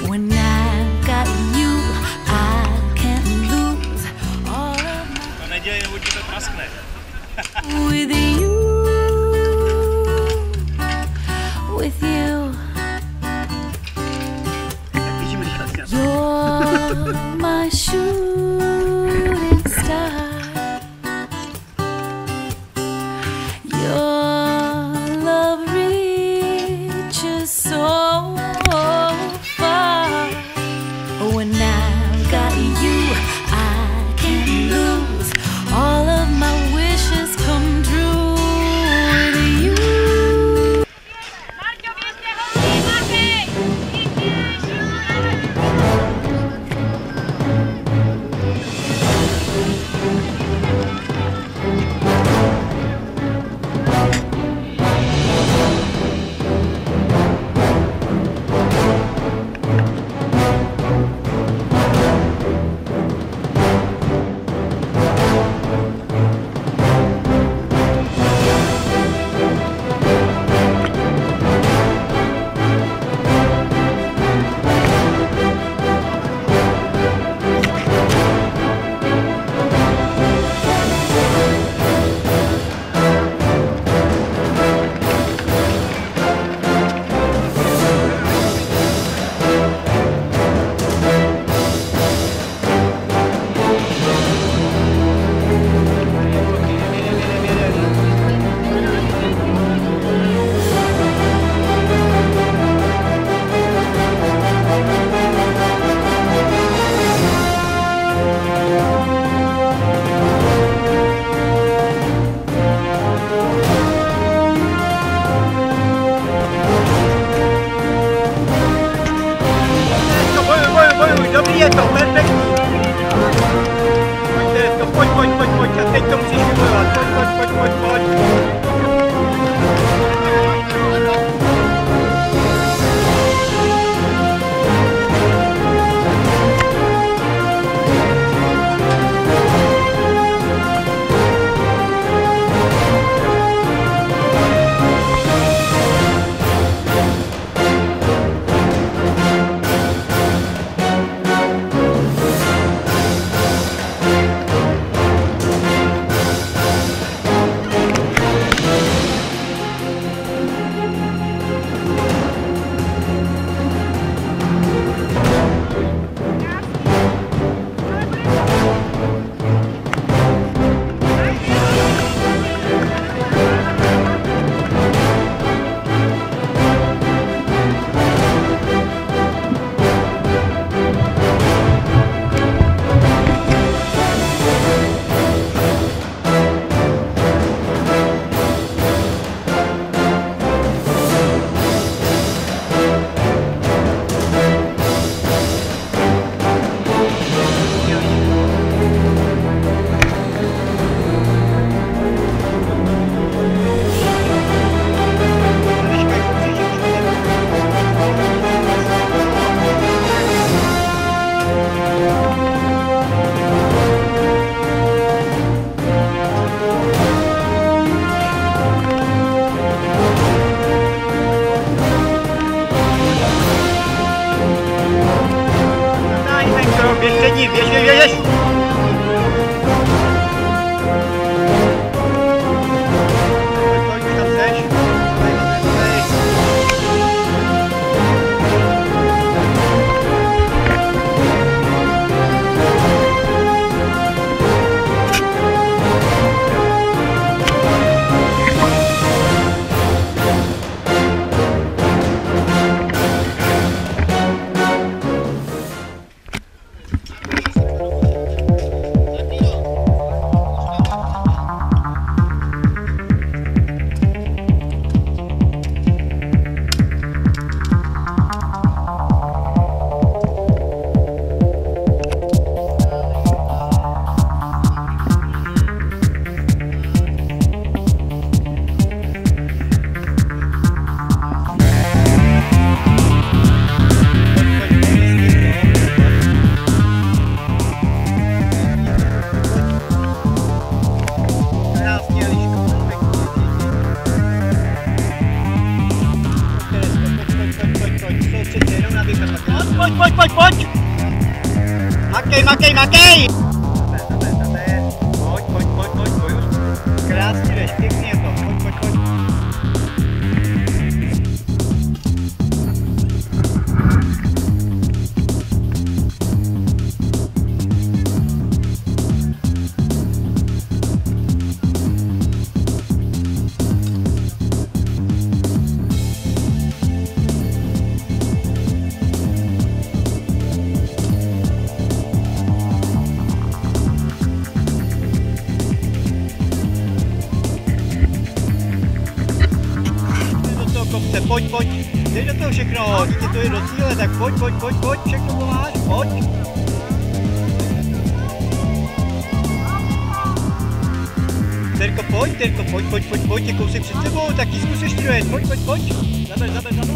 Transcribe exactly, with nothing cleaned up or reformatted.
When I've got you, I can't lose all of my... To neděje, nebo ti to praskne. With you, with you. You're my shooting star. Your love reaches so far. When I've got you, I can't lose. All of my wishes come true with you. Dobrý je to, perfektní. Pojďte, pojď, pojď, pojď, pojď, a teď to musíš vybojovat, pojď, pojď, pojď, pojď, pojď. Běž před ním, běž, běž, běž! Pojď, pojď, pojď, pojď! Makej, makej, makej! Pojď, pojď, pojď, pojď, pojď. Krásně jdeš, pěkně je to. Pojď, pojď, pojď. Pojď, pojď, dej do toho všechno, dítě to je do cíle, tak pojď, pojď, pojď, pojď, všechno pomáš, pojď. Terko, pojď, Terko, pojď, pojď, pojď, pojď, je kousek před sebou, tak jí zkus ještě dojet, pojď, pojď, pojď, zaber, zaber, zaber.